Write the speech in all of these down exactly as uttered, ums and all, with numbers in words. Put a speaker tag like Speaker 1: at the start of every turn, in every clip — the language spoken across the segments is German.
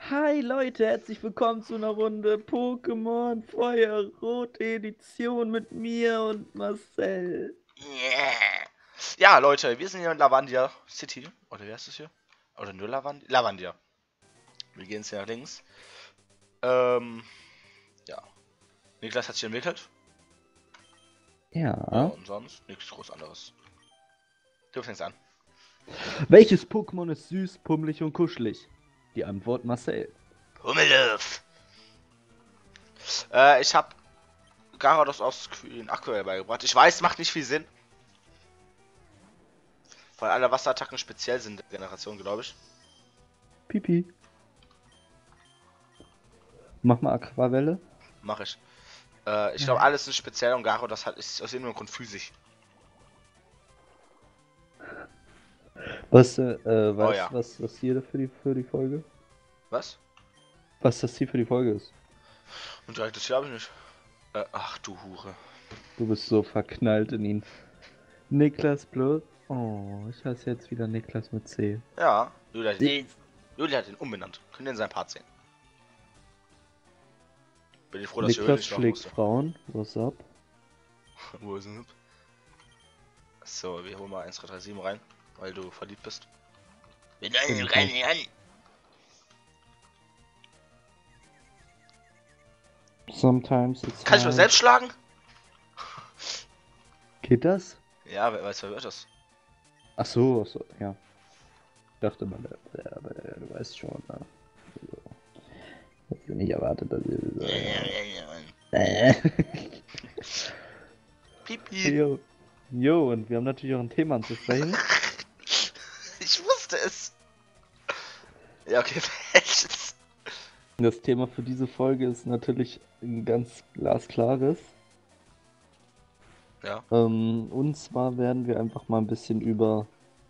Speaker 1: Hi Leute, herzlich willkommen zu einer Runde Pokémon Feuerrot Edition mit mir und Marcel.
Speaker 2: Yeah. Ja, Leute, wir sind hier in Lavandia City. Oder wie heißt es hier? Oder nur Lavandia? Lavandia. Wir gehen jetzt hier nach links. Ähm, ja. Niklas hat sich entwickelt. Ja,
Speaker 1: Ja.
Speaker 2: und sonst nichts groß anderes. Du fängst an.
Speaker 1: Welches Pokémon ist süß, pummelig und kuschelig? Die Antwort Marcel.
Speaker 2: Hummelöf. Äh, ich hab Garados aus Queen aktuell beigebracht. Ich weiß, macht nicht viel Sinn. Weil alle Wasserattacken speziell sind der Generation, glaube ich.
Speaker 1: Pipi. Mach mal Aquavelle.
Speaker 2: Mach ich. Äh, ich glaube, alles ist speziell und Garados hat, ist aus irgendeinem Grund physisch.
Speaker 1: Was, äh, weißt du,
Speaker 2: Oh ja.
Speaker 1: was das hier für die, für die Folge?
Speaker 2: Was?
Speaker 1: Was das hier für die Folge ist?
Speaker 2: Und direkt das glaube ich nicht. Äh, ach du Hure.
Speaker 1: Du bist so verknallt in ihn. Niklas Blut. Oh, ich heiße jetzt wieder Niklas mit C.
Speaker 2: Ja, Julia hat, ihn, Julia hat ihn umbenannt. Können wir in seinen Part sehen. Bin ich froh, dass ich
Speaker 1: Niklas
Speaker 2: nicht machen
Speaker 1: schlägt
Speaker 2: musste.
Speaker 1: Frauen. What's up?
Speaker 2: Wo ist denn? So, wir holen mal eins drei drei sieben rein, weil du verliebt bist. Wir
Speaker 1: Bin
Speaker 2: rein,
Speaker 1: ich
Speaker 2: rein.
Speaker 1: Sometimes it's
Speaker 2: Kann ich mir
Speaker 1: hard.
Speaker 2: selbst schlagen?
Speaker 1: Geht das?
Speaker 2: Ja, wer weiß, wer wird das?
Speaker 1: Ach so, ach so, ja. Ich dachte mal, ja, aber äh, du weißt schon, ne? Also, hätte ich nicht erwartet, dass ihr so, äh.
Speaker 2: Pipi.
Speaker 1: Jo. Jo, und wir haben natürlich auch ein Thema anzusprechen.
Speaker 2: Ich wusste es. Ja, okay, welches?
Speaker 1: Das Thema für diese Folge ist natürlich ein ganz glasklares.
Speaker 2: Ja.
Speaker 1: Ähm, und zwar werden wir einfach mal ein bisschen über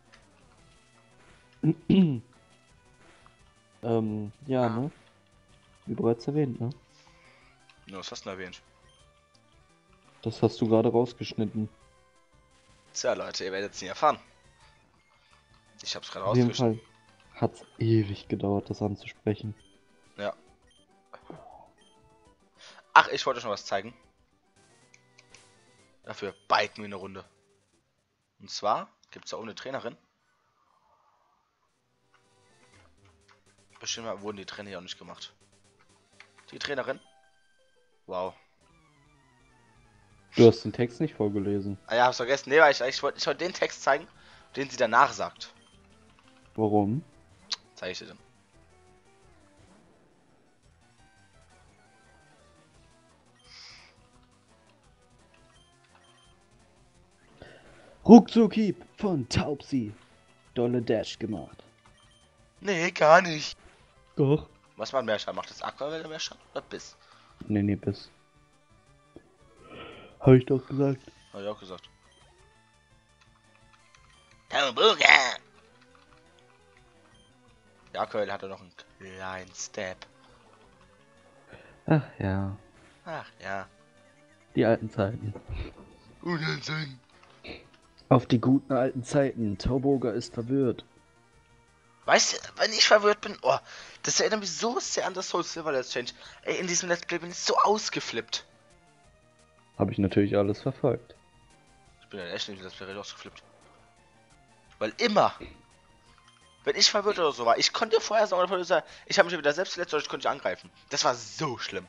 Speaker 1: ähm, ja,
Speaker 2: Ah.
Speaker 1: ne? Wie bereits erwähnt, ne?
Speaker 2: Nur, was hast du denn erwähnt?
Speaker 1: Das hast du gerade rausgeschnitten.
Speaker 2: Tja, Leute, ihr werdet es nie erfahren. Ich hab's gerade
Speaker 1: Auf jeden
Speaker 2: rausgeschnitten.
Speaker 1: Fall hat's ewig gedauert, das anzusprechen.
Speaker 2: Ja. Ach, ich wollte euch noch was zeigen. Dafür biken wir eine Runde. Und zwar gibt es da oben eine Trainerin. Bestimmt wurden die Trainer hier auch nicht gemacht. Die Trainerin. Wow.
Speaker 1: Du hast den Text nicht vorgelesen.
Speaker 2: Ah ja, hab's vergessen. Nee, weil ich, ich wollte ich wollt den Text zeigen, den sie danach sagt.
Speaker 1: Warum?
Speaker 2: Zeige ich dir dann.
Speaker 1: Ruckzuckhieb von Taubsi. Dolle Dash gemacht.
Speaker 2: Nee, gar nicht.
Speaker 1: Doch.
Speaker 2: Was man mehr macht, das Aquavelle mehr oder Biss?
Speaker 1: Nee, nee, bis. Hab ich doch gesagt.
Speaker 2: Hab ich auch gesagt. Taubuga! Der Aquavelle hat er noch einen kleinen Step.
Speaker 1: Ach ja,
Speaker 2: Ach ja.
Speaker 1: die alten Zeiten.
Speaker 2: Unsinn.
Speaker 1: Auf die guten alten Zeiten. Tauboga ist verwirrt.
Speaker 2: Weißt du, wenn ich verwirrt bin, oh, das erinnert mich so sehr an das Soul Silver Let's Change. Ey, in diesem Let's Play bin ich so ausgeflippt.
Speaker 1: Habe ich natürlich alles verfolgt.
Speaker 2: Ich bin ja echt nicht in Let's Play richtig ausgeflippt. Weil immer, wenn ich verwirrt oder so war, ich konnte vorher sagen, oder sagen, ich habe mich wieder selbst verletzt oder ich konnte dich angreifen. Das war so schlimm.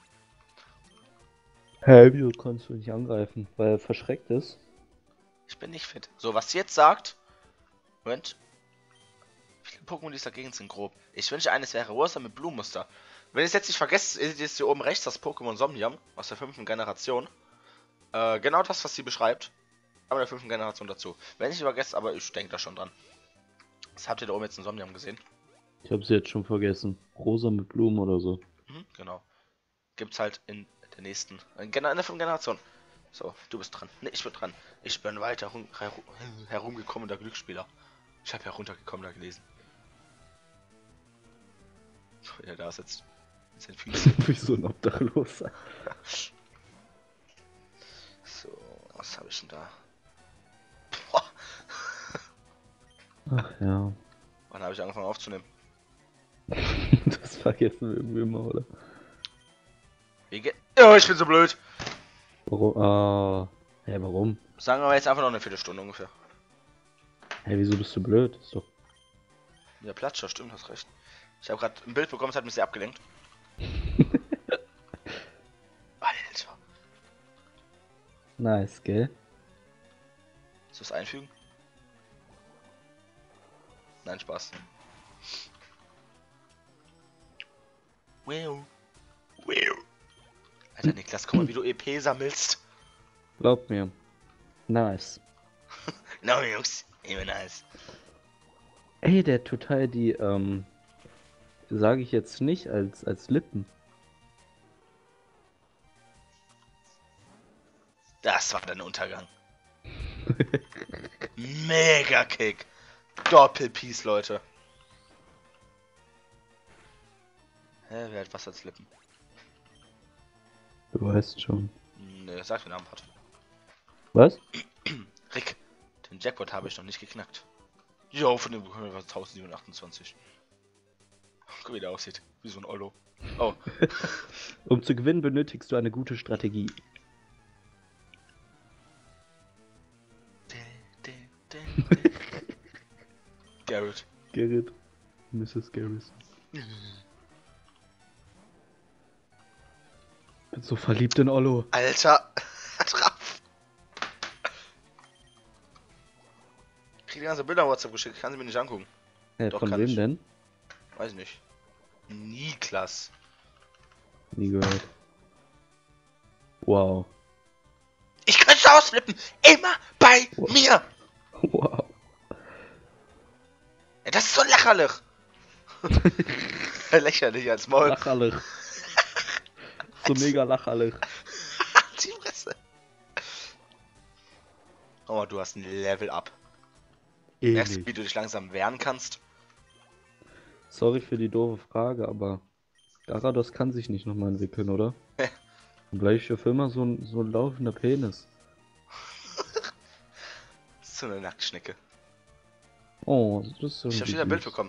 Speaker 1: Hä, wieso kannst du nicht angreifen? Weil er verschreckt ist?
Speaker 2: Ich bin nicht fit. So, was sie jetzt sagt. Moment. Viele Pokémon, die dagegen sind grob. Ich wünsche, eines wäre rosa mit Blumenmuster. Wenn ich es jetzt nicht vergesse, ist hier oben rechts das Pokémon Somnium aus der fünften Generation. Äh, genau das, was sie beschreibt. Aber der fünften Generation dazu. Wenn ich vergesse, aber ich denke da schon dran. Das habt ihr da oben jetzt in Somnium gesehen?
Speaker 1: Ich hab's jetzt schon vergessen. Rosa mit Blumen oder so.
Speaker 2: Mhm, genau. Gibt's halt in der nächsten, in der fünften Generation. So, du bist dran. Ne, ich bin dran. Ich bin weiter herum, herumgekommen, der Glücksspieler. Ich habe heruntergekommen, da gelesen. Ja, da sitzt. Mit seinen Füßen.
Speaker 1: Wie so ein Obdachloser.
Speaker 2: So, was habe ich denn da? Boah.
Speaker 1: Ach ja.
Speaker 2: Wann habe ich angefangen aufzunehmen?
Speaker 1: Das vergessen wir irgendwie immer, oder?
Speaker 2: Wie geht. Oh, ich bin so blöd.
Speaker 1: Warum? Ah. Hä, warum?
Speaker 2: Sagen wir jetzt einfach noch eine Viertelstunde ungefähr.
Speaker 1: Hä, wieso bist du blöd? Ist doch.
Speaker 2: Ja, Platscher, stimmt, hast recht. Ich habe gerade ein Bild bekommen, es hat mich sehr abgelenkt. Alter.
Speaker 1: Nice, gell?
Speaker 2: Soll ich das einfügen? Nein, Spaß. Wow. Wow. Alter, Niklas, guck mal, wie du E P sammelst.
Speaker 1: Glaub mir. Nice.
Speaker 2: No, Jungs, immer nice.
Speaker 1: Ey, der hat total die, ähm, sage ich jetzt nicht als, als Lippen.
Speaker 2: Das war dein Untergang. Mega Kick. Doppelpiece, Leute. Hä, wer hat was als Lippen?
Speaker 1: Du weißt schon.
Speaker 2: Ne, sag den Namen, Pat.
Speaker 1: Was?
Speaker 2: Rick, den Jackpot habe ich noch nicht geknackt. Jo, von dem bekommen wir tausendsiebenhundertachtundzwanzig. Guck, wie der aussieht. Wie so ein Ollo. Oh.
Speaker 1: Um zu gewinnen benötigst du eine gute Strategie.
Speaker 2: Garrett.
Speaker 1: Garrett. Misses Garrison. Bin so verliebt in Ollo.
Speaker 2: Alter. Drauf. Ich krieg die ganze Bilder auf WhatsApp geschickt. Ich kann sie mir nicht angucken.
Speaker 1: Äh,
Speaker 2: Doch,
Speaker 1: von
Speaker 2: kann
Speaker 1: wem
Speaker 2: ich.
Speaker 1: denn?
Speaker 2: Weiß nicht. Niklas.
Speaker 1: Nie gehört. Wow.
Speaker 2: Ich könnte ausflippen. Immer bei
Speaker 1: Wow.
Speaker 2: mir.
Speaker 1: Wow.
Speaker 2: Ja, das ist so ein Lacherlich. Lächerlich als Maul.
Speaker 1: Lacherlich. So mega lacherlich.
Speaker 2: Die Fresse. Oh, du hast ein Level up. Merkst du, wie
Speaker 1: Ähnlich.
Speaker 2: du dich langsam wehren kannst?
Speaker 1: Sorry für die doofe Frage, aber Garados kann sich nicht nochmal entwickeln, oder?
Speaker 2: Hä?
Speaker 1: Und gleich für immer so ein, so ein laufender Penis.
Speaker 2: So eine Nacktschnecke.
Speaker 1: Oh, das ist so.
Speaker 2: Ich hab wieder ein Bild bekommen.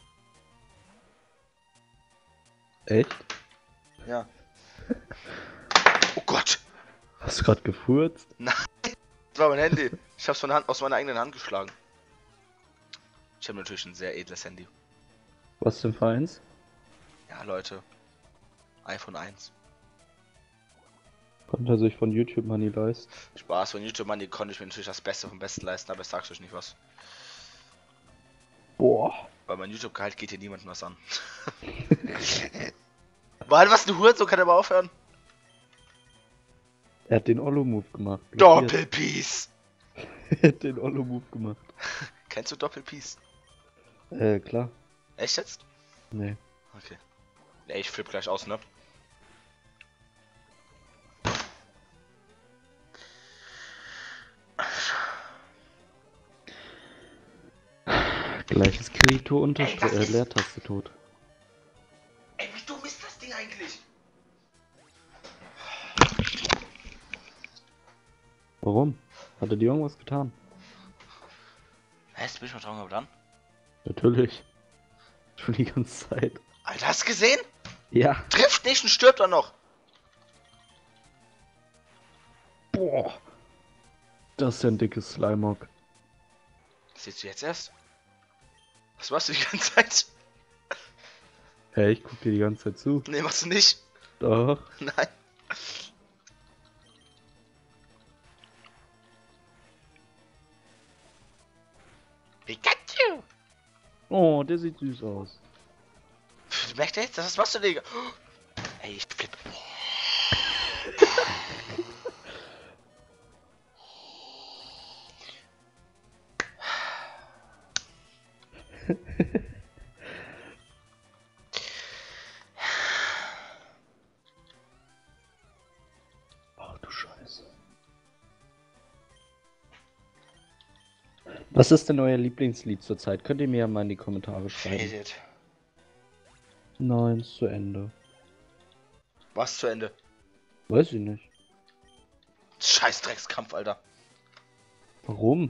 Speaker 1: Echt?
Speaker 2: Ja. Oh Gott.
Speaker 1: Hast du gerade gefurzt?
Speaker 2: Das war mein Handy. Ich hab's von der Hand, aus meiner eigenen Hand geschlagen. Ich habe natürlich ein sehr edles Handy.
Speaker 1: Was denn für eins?
Speaker 2: Ja, Leute. iPhone eins.
Speaker 1: Konnte er sich von YouTube Money leisten?
Speaker 2: Spaß, von YouTube Money konnte ich mir natürlich das Beste vom Besten leisten, aber ich sag's euch nicht was.
Speaker 1: Boah.
Speaker 2: Weil mein YouTube-Gehalt geht hier niemandem was an. Mann, was eine Hurensohn, kann er aber aufhören?
Speaker 1: Er hat den Ollo-Move gemacht.
Speaker 2: Doppelpiece!
Speaker 1: Er hat den Ollo-Move gemacht.
Speaker 2: Kennst du Doppelpiece?
Speaker 1: Äh, klar.
Speaker 2: Echt jetzt?
Speaker 1: Nee.
Speaker 2: Okay. Ey, ich flipp gleich aus, ne?
Speaker 1: Gleiches Kreditor Unterstrich
Speaker 2: Ey, das
Speaker 1: äh,
Speaker 2: ist-
Speaker 1: Leertaste tot.
Speaker 2: Ey, wie dumm ist das Ding eigentlich?
Speaker 1: Warum? Hat er dir irgendwas getan?
Speaker 2: Hä, jetzt bin ich mal dran geblieben.
Speaker 1: Natürlich. Schon die ganze Zeit.
Speaker 2: Alter, hast du gesehen?
Speaker 1: Ja.
Speaker 2: Trifft nicht und stirbt dann noch.
Speaker 1: Boah. Das ist ja ein dickes Slimeock.
Speaker 2: Das siehst du jetzt erst? Was machst du die ganze Zeit?
Speaker 1: Hey, ich guck dir die ganze Zeit zu.
Speaker 2: Nee, machst du nicht.
Speaker 1: Doch.
Speaker 2: Nein. Pikachu!
Speaker 1: Oh, der sieht süß aus.
Speaker 2: Du merkst jetzt, das machst du, Digga. Ey, ich flipp.
Speaker 1: Ach du Scheiße. Was ist denn euer Lieblingslied zurzeit? Könnt ihr mir ja mal in die Kommentare schreiben.
Speaker 2: Faded.
Speaker 1: Nein, ist zu Ende.
Speaker 2: Was zu Ende?
Speaker 1: Weiß ich nicht.
Speaker 2: Scheiß Dreckskampf, Alter.
Speaker 1: Warum?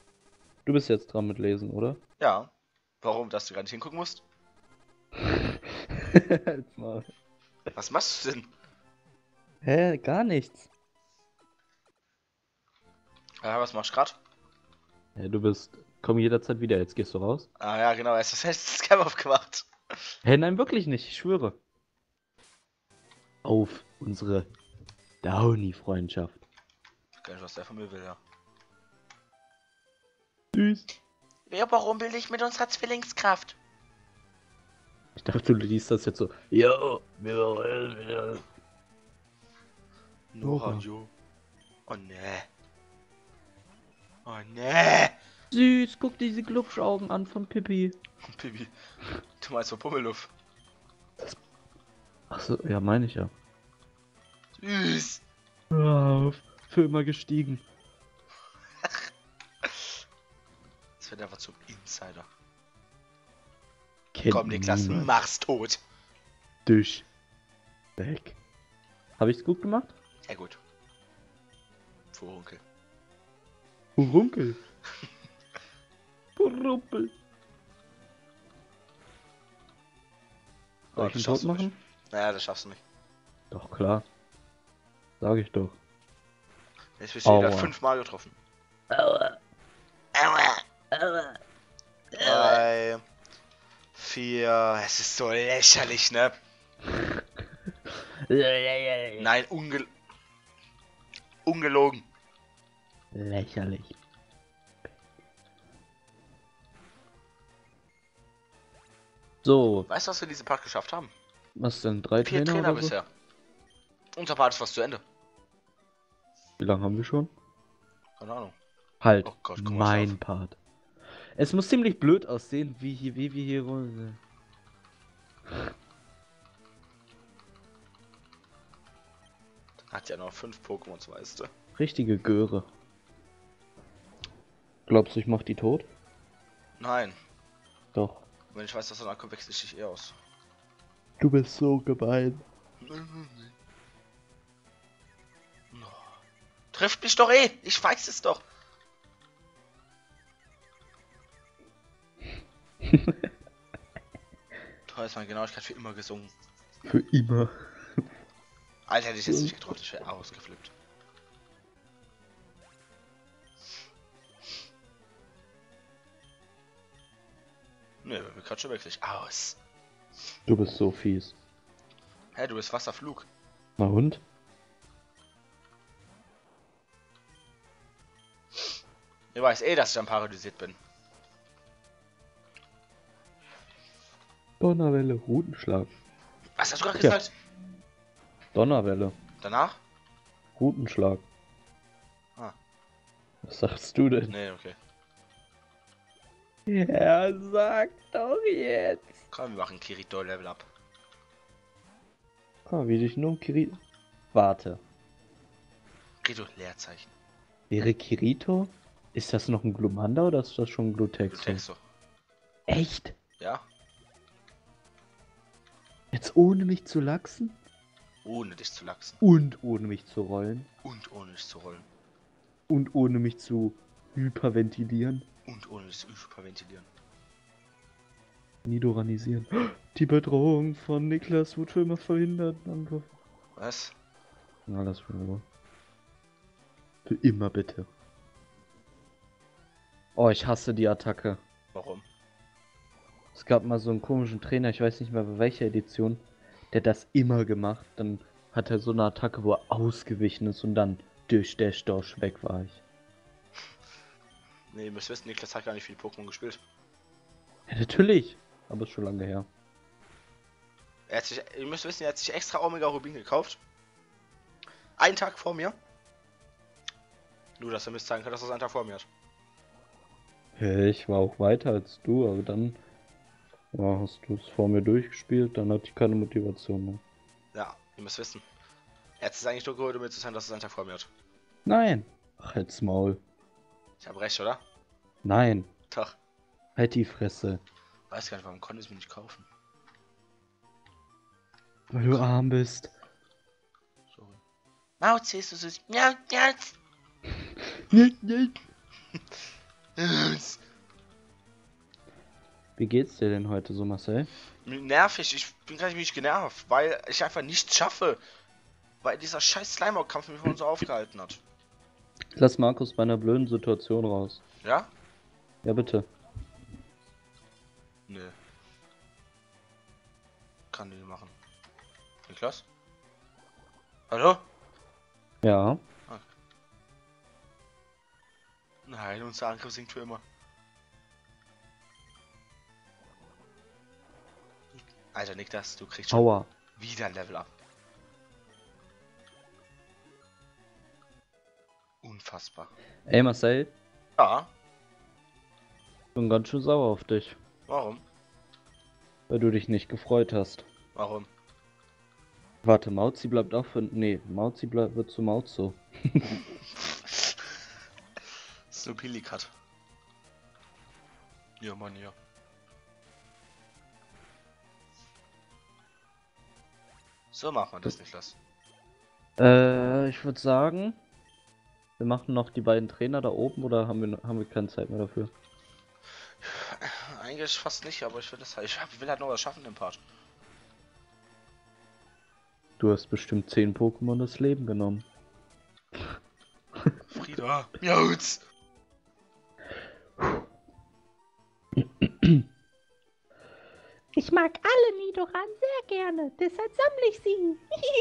Speaker 1: Du bist jetzt dran mit Lesen, oder?
Speaker 2: Ja. Warum, dass du gar nicht hingucken musst?
Speaker 1: Halt's Maul.
Speaker 2: Was machst du denn?
Speaker 1: Hä, gar nichts.
Speaker 2: Ja, was machst du grad?
Speaker 1: Ja, du bist. Komm jederzeit wieder, jetzt gehst du raus.
Speaker 2: Ah ja, genau, er ist das letzte Scam aufgemacht.
Speaker 1: Hä, nein, wirklich nicht, ich schwöre. Auf unsere Downy-Freundschaft.
Speaker 2: Ich weiß gar nicht, was der von mir will, ja.
Speaker 1: Süß.
Speaker 2: Wir überrumpeln dich mit unserer Zwillingskraft.
Speaker 1: Ich dachte, du liest das jetzt so. Jo, wir wollen wieder.
Speaker 2: Nora,
Speaker 1: Nora.
Speaker 2: jo. Oh ne. Oh ne.
Speaker 1: Süß, guck diese Glubschaugen an von Pippi.
Speaker 2: Pipi. Du meinst von Pummeluff.
Speaker 1: Achso, ja, meine ich ja.
Speaker 2: Süß.
Speaker 1: Hör auf, für immer gestiegen.
Speaker 2: Das wird einfach zum Insider.
Speaker 1: Kennt
Speaker 2: Komm, Niklas,
Speaker 1: niemand.
Speaker 2: mach's tot.
Speaker 1: Dich. Weg. Habe ich's gut gemacht?
Speaker 2: Ja gut. Vorunkel.
Speaker 1: Purunkel. Purumpel. Soll ich ihn tot machen?
Speaker 2: Naja, das schaffst du nicht.
Speaker 1: Doch, klar. Sag ich doch.
Speaker 2: Jetzt bist du wieder
Speaker 1: Aua.
Speaker 2: fünfmal getroffen.
Speaker 1: Aua.
Speaker 2: Aua.
Speaker 1: Aua.
Speaker 2: Drei. Vier. Es ist so lächerlich, ne? Nein, ungel... Ungelogen.
Speaker 1: Lächerlich. So,
Speaker 2: Weißt du, was wir in diesem Part geschafft haben?
Speaker 1: was denn? Drei
Speaker 2: Vier
Speaker 1: Trainer,
Speaker 2: Trainer
Speaker 1: oder so?
Speaker 2: bisher. Unser Part ist fast zu Ende.
Speaker 1: Wie lange haben wir schon?
Speaker 2: Keine Ahnung.
Speaker 1: Halt,
Speaker 2: Oh Gott, guck mal,
Speaker 1: mein
Speaker 2: scharf.
Speaker 1: Part. Es muss ziemlich blöd aussehen, wie hier, wie wir hier rum-
Speaker 2: Hat ja noch fünf Pokémons, weißt du.
Speaker 1: Richtige Göre. Glaubst du, ich mach die tot?
Speaker 2: Nein.
Speaker 1: Doch.
Speaker 2: Wenn ich weiß, dass er ankommt, wechsle ich dich eh aus.
Speaker 1: Du bist so gemein.
Speaker 2: Trifft mich doch eh! Ich weiß es doch! Toll ist meine Genauigkeit für immer gesungen.
Speaker 1: Für immer.
Speaker 2: Alter, hätte ich jetzt nicht getroffen, ich wäre ausgeflippt. Ne, wir gerade schon wirklich aus.
Speaker 1: Du bist so fies.
Speaker 2: Hä, du bist Wasserflug.
Speaker 1: Na und?
Speaker 2: Ich weiß eh, dass ich dann paralysiert bin.
Speaker 1: Donnerwelle, Rutenschlag.
Speaker 2: Was hast du gerade
Speaker 1: Ja.
Speaker 2: gesagt?
Speaker 1: Donnerwelle,
Speaker 2: Danach?
Speaker 1: Rutenschlag.
Speaker 2: Ah.
Speaker 1: Was sagst du denn?
Speaker 2: Nee, okay.
Speaker 1: Ja, sag doch jetzt.
Speaker 2: Komm, wir machen Kirito Level Up.
Speaker 1: Ah, wie dich nur um Kirito. Warte.
Speaker 2: Kirito Leerzeichen.
Speaker 1: Wäre Kirito? Ist das noch ein Glumanda oder ist das schon ein Glutexo?
Speaker 2: Glutexo.
Speaker 1: Echt?
Speaker 2: Ja?
Speaker 1: Jetzt ohne mich zu lachsen?
Speaker 2: Ohne dich zu lachsen.
Speaker 1: Und ohne mich zu rollen?
Speaker 2: Und ohne dich zu rollen.
Speaker 1: Und ohne mich zu hyperventilieren?
Speaker 2: Und ohne dich zu hyperventilieren.
Speaker 1: Nidoranisieren. Die Bedrohung von Niklas wird für immer verhindert. Danke.
Speaker 2: Was?
Speaker 1: Alles für immer. Für immer bitte. Oh, ich hasse die Attacke.
Speaker 2: Warum?
Speaker 1: Es gab mal so einen komischen Trainer, ich weiß nicht mehr bei welcher Edition, der hat das immer gemacht. Dann hat er so eine Attacke, wo er ausgewichen ist und dann durch der Storch weg war ich.
Speaker 2: Nee, ihr müsst wissen, Niklas hat gar nicht viel Pokémon gespielt.
Speaker 1: Ja, natürlich. Aber ist schon lange her.
Speaker 2: Er hat sich, ihr müsst wissen, er hat sich extra Omega Rubin gekauft. Einen Tag vor mir. Nur, dass er mir zeigen kann, dass er es einen Tag vor mir hat.
Speaker 1: Ja, ich war auch weiter als du, aber dann ja, hast du es vor mir durchgespielt, dann hatte ich keine Motivation mehr.
Speaker 2: Ja, ihr müsst wissen. Er hat es eigentlich nur geholt, um mir zu sagen, dass er es einen Tag vor mir hat.
Speaker 1: Nein. Ach, halt's Maul.
Speaker 2: Ich habe recht, oder?
Speaker 1: Nein.
Speaker 2: Tag.
Speaker 1: Halt die Fresse.
Speaker 2: Weiß gar nicht, warum konnte ich es mir nicht kaufen.
Speaker 1: Weil du arm bist.
Speaker 2: Sorry. Maus, siehst du süß? Ja, jetzt.
Speaker 1: Nicht, nicht. Wie geht's dir denn heute so, Marcel?
Speaker 2: Nervig, ich bin gar nicht genervt, weil ich einfach nichts schaffe. Weil dieser scheiß Slimer-Kampf mich von so aufgehalten hat.
Speaker 1: Lass Markus bei einer blöden Situation raus.
Speaker 2: Ja?
Speaker 1: Ja, bitte.
Speaker 2: Nö. Kann die machen. Niklas? Hallo?
Speaker 1: Ja.
Speaker 2: Okay. Nein, unser Angriff sinkt für immer. Alter, Niklas, du kriegst schon
Speaker 1: Aua.
Speaker 2: wieder ein Level up. Unfassbar.
Speaker 1: Ey, Marcel,
Speaker 2: Ja,
Speaker 1: ich bin ganz schön sauer auf dich,
Speaker 2: warum?
Speaker 1: weil du dich nicht gefreut hast.
Speaker 2: Warum?
Speaker 1: Warte, Mauzi bleibt auch für... Nee, Mauzi bleibt, wird zu Mauzo.
Speaker 2: So Pilikat. Ja, Mann, ja. So macht man das, Niklas.
Speaker 1: Äh, ich würde sagen, wir machen noch die beiden Trainer da oben oder haben wir, haben wir keine Zeit mehr dafür?
Speaker 2: Eigentlich fast nicht, aber ich will das halt. Ich hab- will halt noch was schaffen im Part.
Speaker 1: Du hast bestimmt zehn Pokémon das Leben genommen.
Speaker 2: Frieda. Miauz.
Speaker 3: Ich mag alle Nidoran sehr gerne, deshalb sammle ich sie.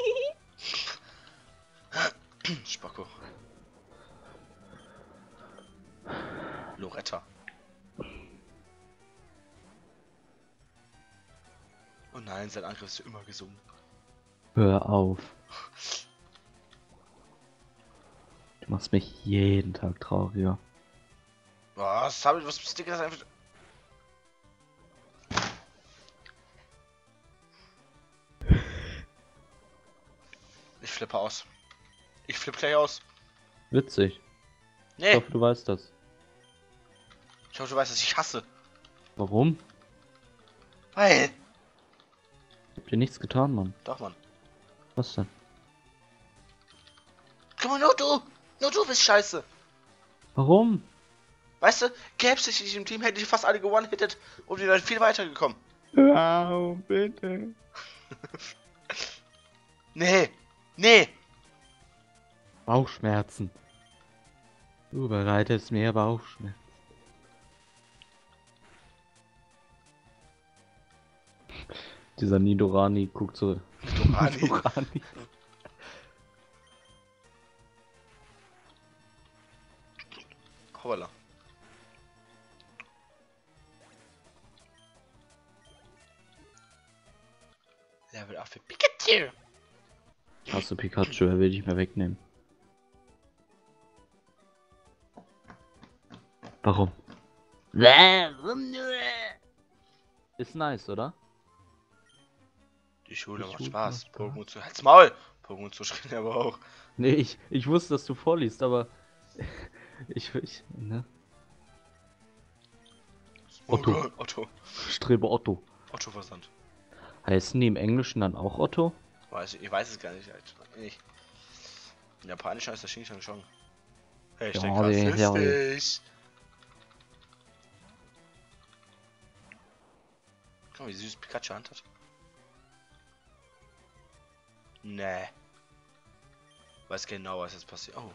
Speaker 2: Spacko. Loretta. Oh nein, sein Angriff ist immer gesungen.
Speaker 1: Hör auf. Du machst mich jeden Tag trauriger.
Speaker 2: Was habe ich, was ist das einfach? Ich flippe aus. Ich flippe gleich aus.
Speaker 1: Witzig. Ich
Speaker 2: Nee,
Speaker 1: hoffe, du weißt das.
Speaker 2: ich hoffe, du weißt, dass ich hasse.
Speaker 1: Warum?
Speaker 2: Weil.
Speaker 1: Ich hab dir nichts getan, Mann.
Speaker 2: Doch, Mann.
Speaker 1: Was denn?
Speaker 2: Guck mal, nur du! Nur du bist scheiße!
Speaker 1: Warum?
Speaker 2: Weißt du, gäbe es dich nicht im Team, hätte ich fast alle gewonnen-hittet und wir wären viel weiter gekommen.
Speaker 1: Wow, bitte.
Speaker 2: Nee! Nee!
Speaker 1: Bauchschmerzen. Du bereitest mir Bauchschmerzen. Dieser Nidorani guckt so.
Speaker 2: Nidorani.
Speaker 1: Nidorani.
Speaker 2: Hoppala. Level acht für Pikachu!
Speaker 1: Hast du Pikachu, er will dich mehr wegnehmen. Warum?
Speaker 3: Warum nur?
Speaker 1: Ist nice, oder?
Speaker 2: Die Schule
Speaker 1: Die
Speaker 2: macht
Speaker 1: Schule
Speaker 2: Spaß.
Speaker 1: macht
Speaker 2: Pokémon zu. Halt's Maul! Pokémon zu schreien aber auch.
Speaker 1: Nee, ich, ich wusste, dass du vorliest, aber ich, ich, ne? Otto.
Speaker 2: Oh Gott, Otto.
Speaker 1: Strebe Otto.
Speaker 2: Otto Versand.
Speaker 1: Heißen die im Englischen dann auch Otto?
Speaker 2: Weiß ich, ich weiß es gar nicht. Halt. Nicht. In Japanisch heißt das Xing Shang Shang. Hashtag
Speaker 1: Ja, die- ja, die-
Speaker 2: rassistisch. Guck mal, wie süß Pikachu Hand hat. Nee. Weiß genau, was jetzt passiert. Oh.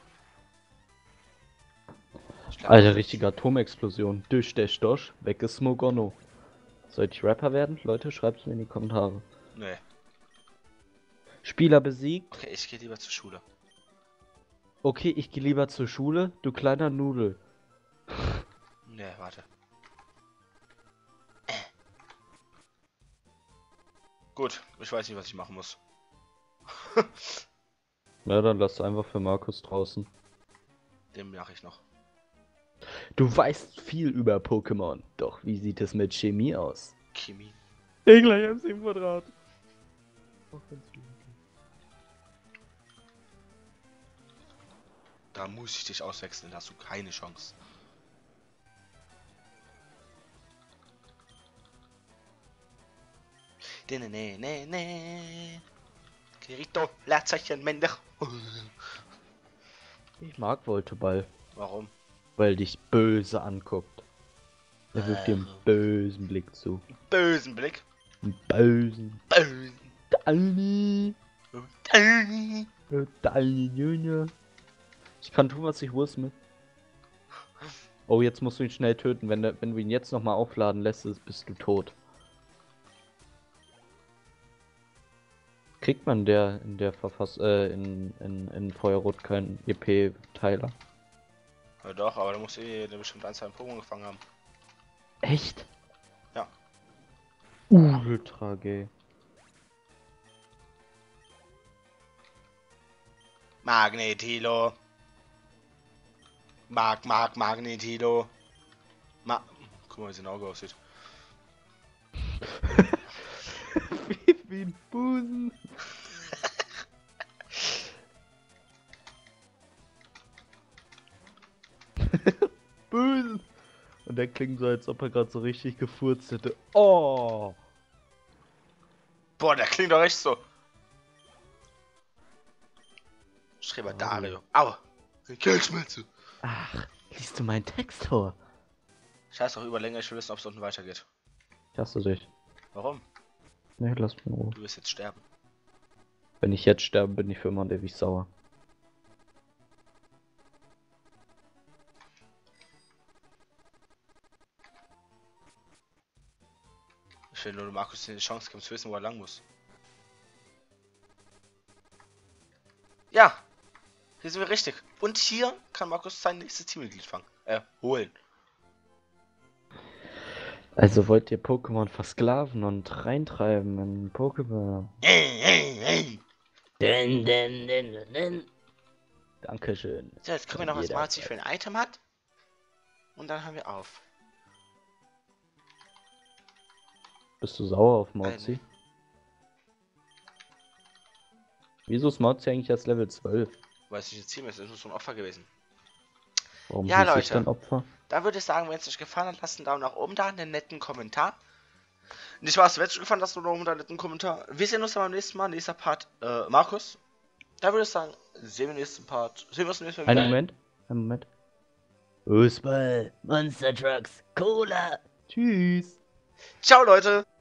Speaker 2: Ich glaub,
Speaker 1: Alter, richtige Atomexplosion. Durch der Stosch, weg ist Smogono. Soll ich Rapper werden? Leute, schreibt's mir in die Kommentare.
Speaker 2: Nee.
Speaker 1: Spieler besiegt.
Speaker 2: Okay, ich gehe lieber zur Schule.
Speaker 1: Okay, ich gehe lieber zur Schule, du kleiner Nudel.
Speaker 2: Nee, warte. Gut, ich weiß nicht, was ich machen muss.
Speaker 1: Na, dann lass einfach für Markus draußen.
Speaker 2: Den mache ich noch.
Speaker 1: Du weißt viel über Pokémon. Doch wie sieht es mit Chemie aus?
Speaker 2: Chemie.
Speaker 1: E gleich M sieben Quadrat.
Speaker 2: Da muss ich dich auswechseln, da hast du keine Chance. Nee, nee, nee, nee, nee. Kirito, Leerzeichen, Mender.
Speaker 1: Ich mag Volteball,
Speaker 2: Warum?
Speaker 1: weil dich böse anguckt. Er wirft dir einen
Speaker 2: Warum?
Speaker 1: bösen Blick zu.
Speaker 2: Bösen Blick.
Speaker 1: Bösen.
Speaker 2: Bösen.
Speaker 1: Dani.
Speaker 2: Dani.
Speaker 1: Dani Junior. Ich kann tun, was ich muss mit. Oh, jetzt musst du ihn schnell töten. Wenn, der, wenn du ihn jetzt nochmal aufladen lässt, bist du tot. Kriegt man der in der Verfass äh, in, in, in Feuerrot keinen E P-Teiler?
Speaker 2: Ja doch, aber da muss eh eine bestimmte Anzahl an Pokémon gefangen haben.
Speaker 1: Echt?
Speaker 2: Ja.
Speaker 1: Ultra gay.
Speaker 2: Magnetilo. Mag, mag, Magnetilo. Ma Guck mal, wie sein Auge aussieht.
Speaker 1: wie, wie ein Busen. Busen. Und der klingt so, als ob er gerade so richtig gefurzt hätte. Oh.
Speaker 2: Boah, der klingt doch echt so. Schreiber
Speaker 1: Oh.
Speaker 2: Dario. Au. Kehlschmerzen.
Speaker 1: Ach, liest du meinen Text vor?
Speaker 2: Scheiß doch über Länge, ich will wissen, ob es unten weitergeht.
Speaker 1: Ich hasse dich.
Speaker 2: Warum?
Speaker 1: Nee, lass mich in Ruhe.
Speaker 2: Du wirst jetzt sterben.
Speaker 1: Wenn ich jetzt sterbe, bin ich für immer und ewig sauer.
Speaker 2: Ich will nur Markus die Chance geben zu wissen, wo er lang muss. Ja! Hier sind wir richtig. Und hier kann Markus sein nächstes Teammitglied fangen. Äh, holen.
Speaker 1: Also wollt ihr Pokémon versklaven und reintreiben in Pokéball? Din, din, din, din. Dankeschön.
Speaker 2: So, jetzt gucken wir noch, was Marzi für ein Item hat. Und dann haben wir auf.
Speaker 1: Bist du sauer auf Mauzi? Wieso ist Mauzi eigentlich erst Level zwölf?
Speaker 2: Weil es nicht ein Team ist, es ist nur so ein Opfer gewesen.
Speaker 1: Warum
Speaker 2: Ja,
Speaker 1: hieß ich
Speaker 2: Leute.
Speaker 1: dann Opfer?
Speaker 2: Da würde ich sagen, wenn es euch gefallen hat, lasst einen Daumen nach oben da, einen netten Kommentar. Nicht wahr, wenn es euch gefallen hat, lasst einen Daumen nach oben da, einen netten Kommentar. Wir sehen uns dann beim nächsten Mal, nächster Part, äh, Markus. Da würde ich sagen, sehen wir im nächsten Part. Sehen wir uns im nächsten Mal
Speaker 1: Einen
Speaker 2: wieder.
Speaker 1: Moment, einen Moment. Fußball, Monster Trucks, Cola. Tschüss.
Speaker 2: Ciao, Leute!